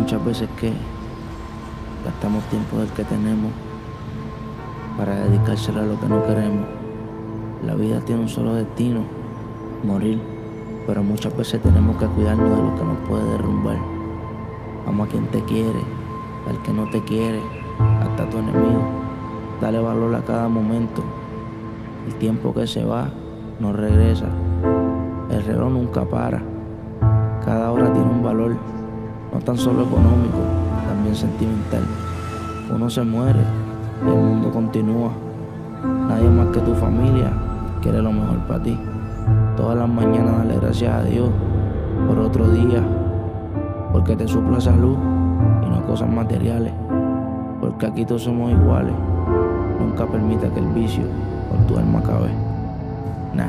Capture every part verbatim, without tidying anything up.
muchas veces que gastamos tiempo del que tenemos para dedicárselo a lo que no queremos. La vida tiene un solo destino, morir, pero muchas veces tenemos que cuidarnos de lo que nos puede derrumbar. Ama a quien te quiere, al que no te quiere, hasta a tu enemigo. Dale valor a cada momento. El tiempo que se va no regresa. El reloj nunca para. Cada hora tiene un valor, no tan solo económico, también sentimental. Uno se muere y el mundo continúa. Nadie más que tu familia quiere lo mejor para ti. Todas las mañanas dale gracias a Dios por otro día, porque te suple salud y no cosas materiales. Porque aquí todos somos iguales. Nunca permita que el vicio por tu alma acabe. Nah.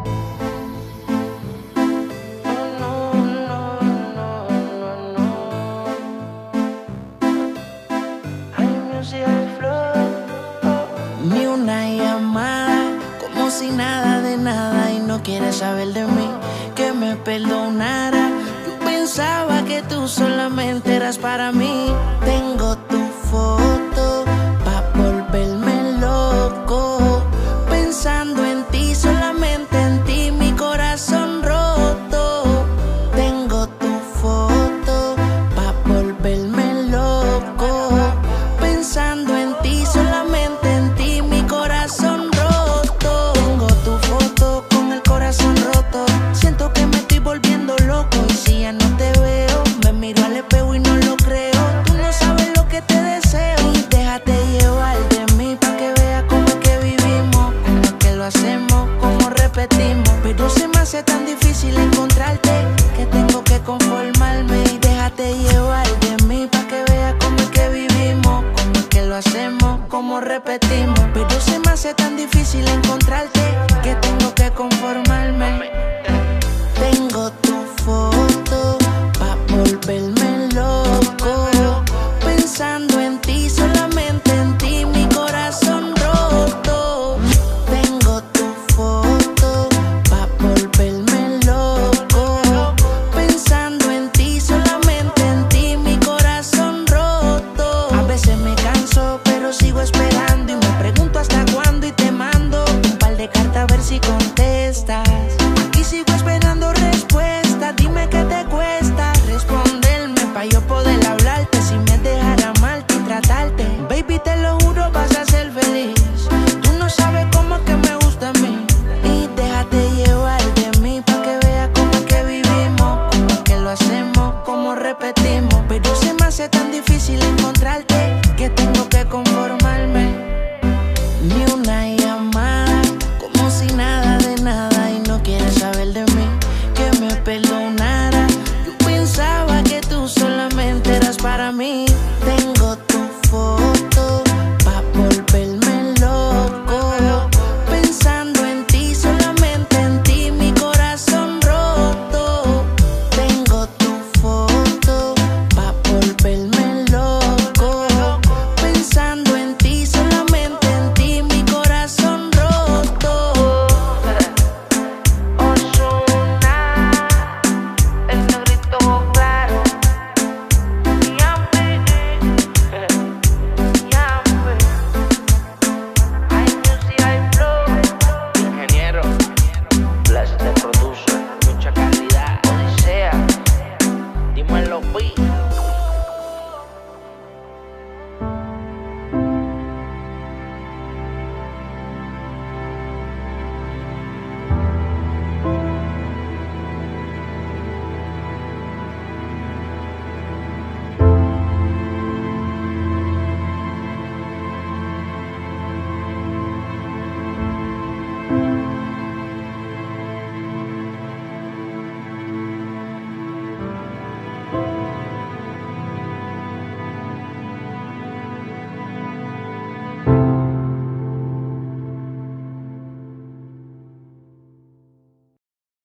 Ni una llamada, como si nada de nada, y no quieres saber de mí, que me perdonara. Yo pensaba que tú solamente eras para mí. Tengo tu foto pa' volverme loco, pensando en ti, solamente en ti, mi corazón roto. Tengo tu foto pa' volverme loco, pensando en ti, solamente en ti, mi corazón roto. Tengo tu foto con el corazón roto. Siento que me estoy volviendo loco, y si ya no te veo, me miro al espejo y no lo creo. Tú no sabes lo que te deseo, y déjate llevar de mí pa' que veas cómo es que vivimos, cómo es que lo hacemos, cómo repetimos. Pero se me hace tan difícil encontrarte que tengo que conformarme, y déjate llevar de mí pa' que veas cómo es que vivimos, cómo es que lo hacemos, cómo repetimos. Pero se me hace tan difícil encontrarte que tengo que conformarme. Tengo tu foto pa' volverme loco, pensando en ti, solamente en ti, mi corazón roto. Tengo tu foto pa' volverme loco, pensando en ti, solamente en ti, mi corazón roto. A veces me canso, pero sigo esperando, y me pregunto hasta cuándo, y te mando un par de cartas a ver si contestas. Aquí sigo esperando respuesta. Dime qué te cuesta responderme pa' yo poder hablarte, si me dejara amarte y tratarte. Baby, te lo juro, vas a ser feliz. Tú no sabes cómo que me gusta a mí, y déjate llevar de mí pa' que veas cómo es que vivimos, cómo es que lo hacemos, cómo repetimos. Pero se me hace tan difícil encontrarte que tengo que conformarme. Ni una llamada, como si nada de nada, y no quieres saber de mí, que me perdonara. Yo pensaba que tú solamente eras para mí. Tengo tu foto pa' volverme loco, pensando en ti, solamente en ti, mi corazón roto. Tengo tu foto pa' volverme loco, pensando en ti, solamente en ti, mi corazón roto. Ozuna, el negrito claro. Yambe, yambe. Hay music, hay flow. Ingeniero, Flash de producer, mucha calidad. Odisea, dímelo, Pi.